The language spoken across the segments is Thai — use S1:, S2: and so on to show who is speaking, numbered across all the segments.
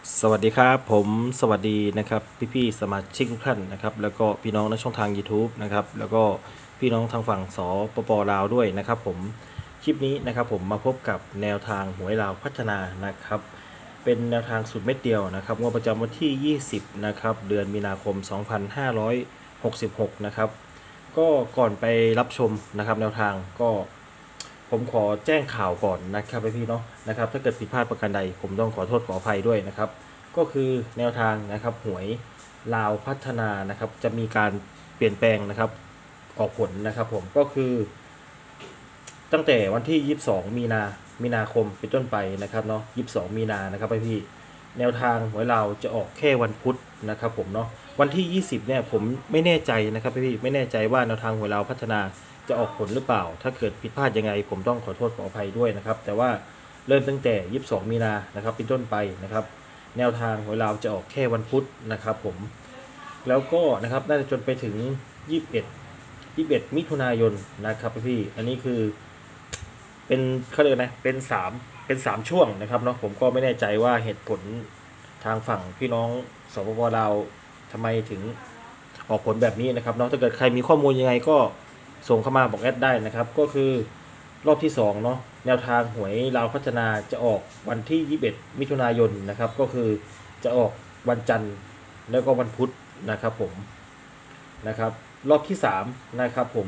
S1: สวัสดีครับผมสวัสดีนะครับพี่ๆสมาชิกทุกท่านนะครับแล้วก็พี่น้องในช่องทาง YouTube นะครับแล้วก็พี่น้องทางฝั่งสปปลาวด้วยนะครับผมคลิปนี้นะครับผมมาพบกับแนวทางหวยลาวพัฒนานะครับเป็นแนวทางสุดเม็ดเดียวนะครับงวดประจำวันที่ 20นะครับเดือนมีนาคม 2566นะครับก็ก่อนไปรับชมนะครับแนวทางก็ ผมขอแจ้งข่าวก่อนนะครับพี่เนาะนะครับถ้าเกิดผิดพลาดประการใดผมต้องขอโทษขออภัยด้วยนะครับก็คือแนวทางนะครับหวยลาวพัฒนานะครับจะมีการเปลี่ยนแปลงนะครับออกผลนะครับผมก็คือตั้งแต่วันที่22มีนาคมเป็นต้นไปนะครับเนาะ22มีนานะครับพี่แนวทางหวยลาวจะออกแค่วันพุธนะครับผมเนาะวันที่20เนี่ยผมไม่แน่ใจนะครับพี่ไม่แน่ใจว่าแนวทางหวยลาวพัฒนาจะออกผลหรือเปล่าถ้าเกิดผิดพลาดยังไงผมต้องขอโทษขออภัยด้วยนะครับแต่ว่าเริ่มตั้งแต่22มีนานะครับเป็นต้นไปนะครับแนวทางหวยลาวจะออกแค่วันพุธนะครับผมแล้วก็นะครับน่าจะจนไปถึง21มิถุนายนนะครับพี่อันนี้คือ เป็นเขาเรียกนะเป็นสามช่วงนะครับเนาะผมก็ไม่แน่ใจว่าเหตุผลทางฝั่งพี่น้องสปปลาวทำไมถึงออกผลแบบนี้นะครับเนาะถ้าเกิดใครมีข้อมูลยังไงก็ส่งเข้ามาบอกแอดได้นะครับก็คือรอบที่2เนาะแนวทางหวยลาวพัฒนาจะออกวันที่21มิถุนายนนะครับก็คือจะออกวันจันทร์แล้วก็วันพุธนะครับผมนะครับรอบที่3นะครับผม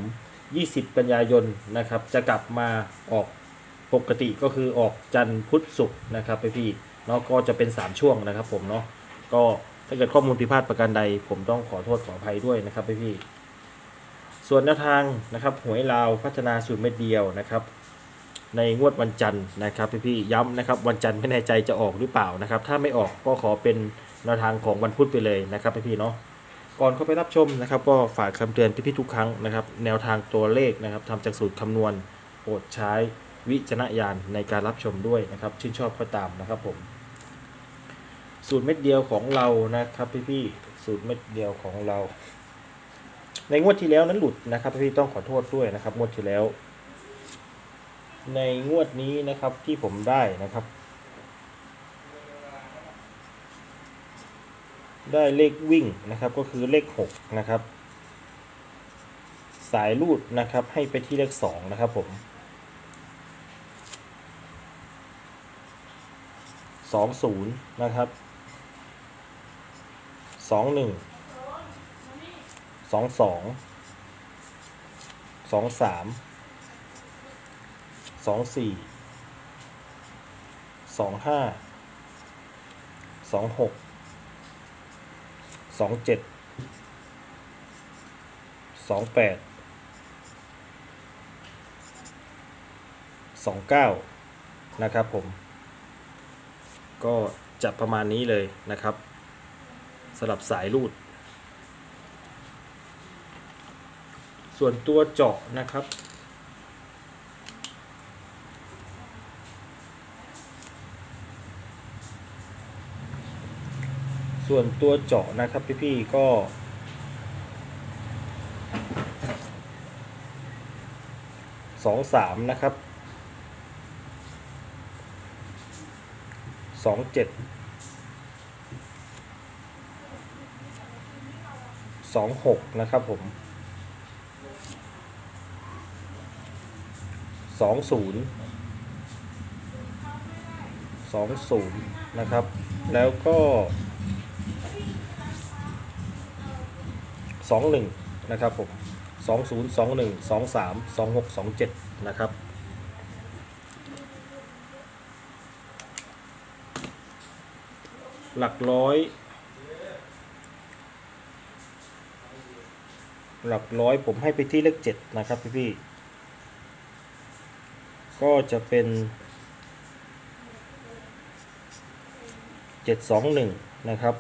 S1: 20กันยายนนะครับจะกลับมาออกปกติก็คือออกจันทร์พุธศุกร์นะครับพี่เนาะก็จะเป็น3ช่วงนะครับผมเนาะก็ถ้าเกิดข้อมูลผิดพลาดประการใดผมต้องขอโทษขออภัยด้วยนะครับพี่ส่วนแนวทางนะครับหวยลาวพัฒนาสูตรเม็ดเดียวนะครับในงวดวันจันทร์นะครับพี่ย้ำนะครับวันจันทร์ไม่แน่ใจจะออกหรือเปล่านะครับถ้าไม่ออกก็ขอเป็นแนวทางของวันพุธไปเลยนะครับพี่เนาะ ก่อนเข้าไปรับชมนะครับก็ฝากคำเตือนพี่ๆทุกครั้งนะครับแนวทางตัวเลขนะครับทำจากสูตรคำนวณโปรดใช้วิจารณญาณในการรับชมด้วยนะครับชื่นชอบก็ตามนะครับผมสูตรเม็ดเดียวของเรานะครับพี่ๆสูตรเม็ดเดียวของเราในงวดที่แล้วนั้นหลุดนะครับพี่ต้องขอโทษด้วยนะครับงวดที่แล้วในงวดนี้นะครับที่ผมได้นะครับได้เลขวิ่งนะครับก็คือเลข6นะครับ สายรูดนะครับให้ไปที่เลข2นะครับผม20นะครับ21 22 23 24 25 26 27 28 29นะครับผมก็จะประมาณนี้เลยนะครับสำหรับสายรูดส่วนตัวเจาะนะครับส่วนตัวเจาะนะครับพี่ๆก็23นะครับ27 26นะครับผม20 20นะครับแล้วก็21นะครับผม20 21 23 26 27นะครับหลักร้อยผมให้ไปที่เลข7นะครับพี่ก็จะเป็น721นะครับ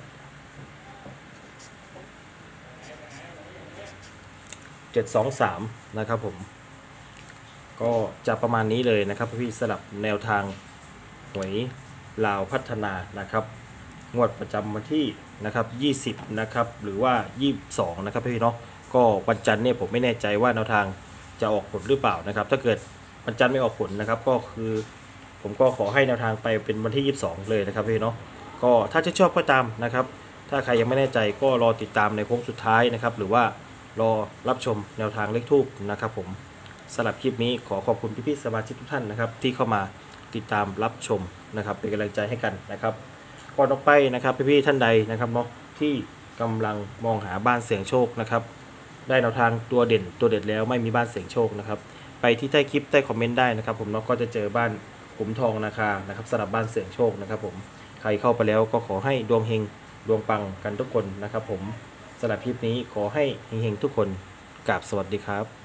S1: 723นะครับผมก็จะประมาณนี้เลยนะครับพี่สลับแนวทางหวยลาวพัฒนานะครับงวดประจำวันที่นะครับ20นะครับหรือว่า22นะครับพี่เนาะก็วันจันทร์เนี่ยผมไม่แน่ใจว่าแนวทางจะออกผลหรือเปล่านะครับถ้าเกิดวันจันทร์ไม่ออกผลนะครับก็คือผมก็ขอให้แนวทางไปเป็นวันที่22เลยนะครับพี่เนาะก็ถ้าจะชอบก็ตามนะครับ ถ้าใครยังไม่แน่ใจก็รอติดตามในโค้งสุดท้ายนะครับหรือว่ารอรับชมแนวทางเลขทูปนะครับผมสำหรับคลิปนี้ขอขอบคุณพี่ๆสมาชิกทุกท่านนะครับที่เข้ามาติดตามรับชมนะครับเป็นกำลังใจให้กันนะครับก่อนออกไปนะครับพี่ๆท่านใดนะครับเนาะที่กำลังมองหาบ้านเสี่ยงโชคนะครับได้แนวทางตัวเด่นตัวเด็ดแล้วไม่มีบ้านเสี่ยงโชคนะครับไปที่ใต้คลิปใต้คอมเมนต์ได้นะครับผมเนาะก็จะเจอบ้านขุมทองนาคานะครับสำหรับบ้านเสี่ยงโชคนะครับผมใครเข้าไปแล้วก็ขอให้ดวงเฮงดวงปังกันทุกคนนะครับผมสำหรับคลิปนี้ขอให้เฮงๆทุกคนกราบสวัสดีครับ